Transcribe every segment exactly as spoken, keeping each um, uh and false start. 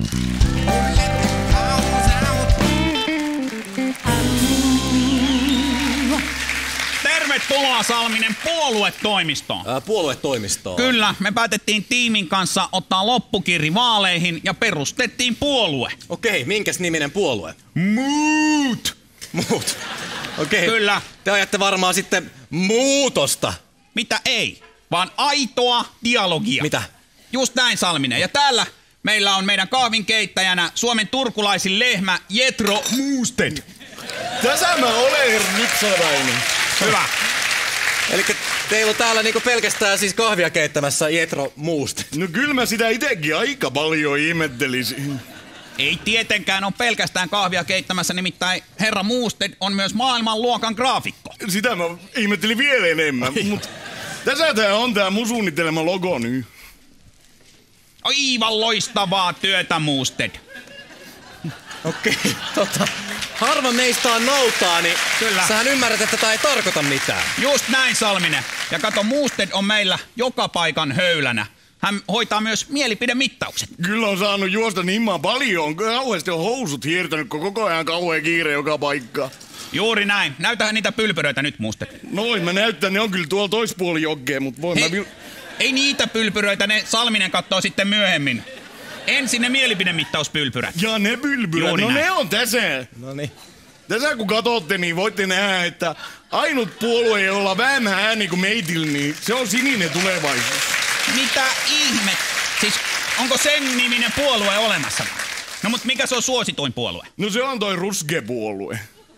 Tervetuloa Salminen puoluetoimistoon. Ää, puoluetoimistoon. Kyllä, me päätettiin tiimin kanssa ottaa loppukirri vaaleihin ja perustettiin puolue. Okei, minkäs niminen puolue? Muut! Muut. Okei. Kyllä. Te ajatte varmaan sitten muutosta. Mitä ei, vaan aitoa dialogia. Mitä? Just näin Salminen. Ja täällä meillä on meidän kahvinkeittäjänä Suomen turkulaisin lehmä Jethro Moosted. Tässä mä olen Rypsalainen. Hyvä. Elikkä teillä on täällä niinku pelkästään siis kahvia keittämässä Jethro Moosted. No kyllä mä sitä itekin aika paljon ihmettelisin. Ei tietenkään ole pelkästään kahvia keittämässä, nimittäin herra Moosted on myös maailmanluokan graafikko. Sitä mä ihmettelin vielä enemmän, mut tässä tää on tää mun suunnittelema logo nyt. Aivan loistavaa työtä, Moosted. Okei, tota. Harva meistä on noutaa, niin Kyllä. sähän ymmärrät, että tää ei tarkoita mitään. Just näin, Salminen. Ja kato, Moosted on meillä joka paikan höylänä. Hän hoitaa myös mielipidemittaukset. Kyllä on saanut juosta niin paljon, kauheasti on housut hiertänyt, kun koko ajan kauhean kiire joka paikka. Juuri näin. Näytähän niitä pylpyröitä nyt, Moosted. Noin, mä näytän, ne on kyllä tuolla toispuoli joggea, mut voin Hei, mä vil... ei niitä pylpyröitä, ne Salminen katsoo sitten myöhemmin. Ensin ne mielipidemittauspylpyrät. Ja ne pylpyrät, Juuri no näin. ne on tässä. Noniin. Tässä kun katsotte, niin voitte nähdä, että ainut puolue, jolla on vähemmän ääni kuin meitillä, niin se on sininen tulevaisuus. Mitä ihme? Siis onko sen niminen puolue olemassa? No mut mikä se on suosituin puolue? No se on toi ruske-puolue.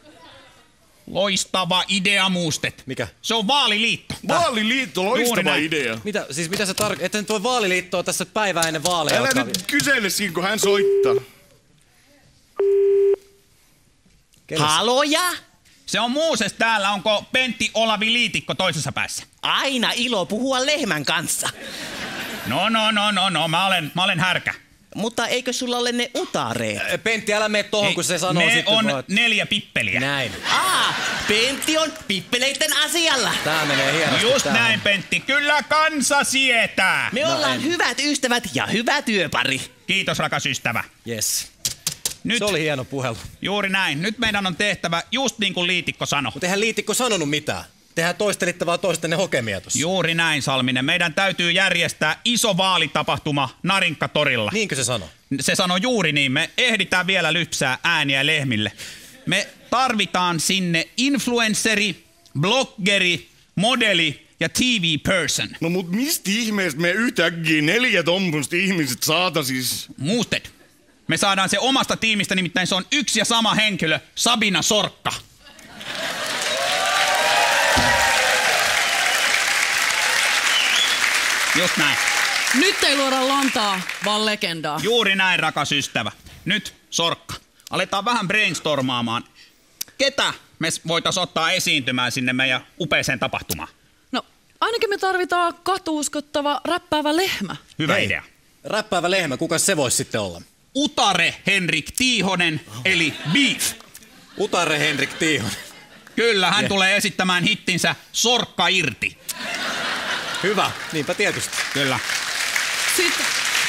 Loistava idea, Moosted. Mikä? Se on vaaliliitto. Vaaliliitto, Juuri loistava näin. idea. Mitä, siis mitä se tarkoittaa? Että nyt voi vaaliliittoa tässä päivää ennen vaaleja Älä alkaa. nyt kysele siinä, kun hän soittaa. Kelle se- Haloja? Se on Mooses täällä. Onko Pentti Olavi Liitikko toisessa päässä? Aina ilo puhua lehmän kanssa. No, no, no, no, no. Mä olen, mä olen härkä. Mutta eikö sulla ole ne utareet? Pentti, älä mene tohon, Ei, kun se sanoo ne sitten. on vaan- neljä pippeliä. Näin. Aa, Pentti on pippeleiden asialla. Tää menee hienosti. Just tää. näin, Pentti. Kyllä kansa sietää. Me ollaan hyvät ystävät ja hyvä työpari. Kiitos, rakas ystävä. Yes. Nyt, Se oli hieno puhelu. juuri näin. Nyt meidän on tehtävä just niin kuin Liitikko sanoi. Mutta eihän Liitikko sanonut mitään. Tehän toistelitte vaan toistenne hokemia tossa. Juuri näin, Salminen. Meidän täytyy järjestää iso vaalitapahtuma Narinkkatorilla. Niinkö se sanoi? Se sanoi juuri niin. Me ehditään vielä lypsää ääniä lehmille. Me tarvitaan sinne influensseri, bloggeri, modeli ja T V-person. No mut mistä ihmeestä me yhtäkkiä neljä tommoista ihmiset saatasis? Moosted. Me saadaan se omasta tiimistä, nimittäin se on yksi ja sama henkilö, Sabina Sorkka. Just näin. Nyt ei luoda lantaa, vaan legendaa. Juuri näin, rakas ystävä. Nyt, Sorkka. Aletaan vähän brainstormaamaan. Ketä me voitais ottaa esiintymään sinne meidän upeeseen tapahtumaan? No, ainakin me tarvitaan katuuskottava, räppäävä lehmä. Hyvä Hei. idea. Räppäävä lehmä, kuka se voisi sitten olla? Utare Henrik Tiihonen, eli Beef. Utare Henrik Tiihonen. Kyllä, hän Je. tulee esittämään hittinsä Sorkka irti. Hyvä, niinpä tietysti. Kyllä. Sitten,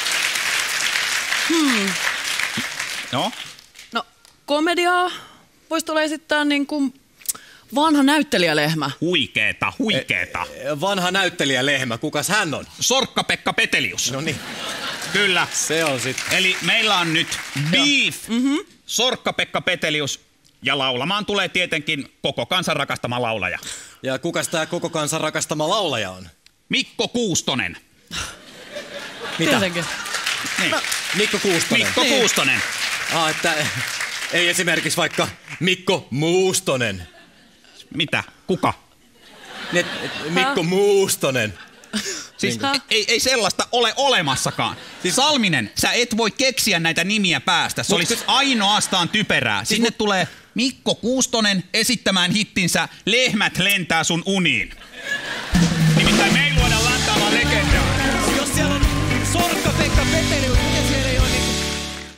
hmm, No, no komediaa voisi tulla esittää niin kuin vanha näyttelijälehmä. huikeeta, huikeeta. Vanha näyttelijä lehmä, kukas hän on? Sorkka-Pekka Petelius. No niin, Kyllä. se on sitten. Eli meillä on nyt Beef, mm-hmm. Sorkka-Pekka Petelius ja laulamaan tulee tietenkin koko kansan rakastama laulaja. Ja kukas tää koko kansan rakastama laulaja on? Mikko Kuustonen. Mitä? Tietenkin. Niin. No. Mikko Kuustonen. Mikko Niin. Kuustonen. Ah, että ei esimerkiksi vaikka Mikko Muustonen. Mitä? Kuka? Et, et, Mikko Muustonen. Siis Häh? ei, ei sellaista ole olemassakaan. Siis Salminen, sä et voi keksiä näitä nimiä päästä. Se Mut olisi siis- ainoastaan typerää. Sinne tulee Mikko Kuustonen esittämään hittinsä Lehmät lentää sun uniin.